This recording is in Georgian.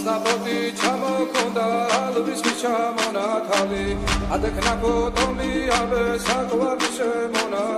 ასნაფოთი ჩამოქონდა ალვის ჩამონათალი ადექნა ფოტომი აბე საყვარლი შემონა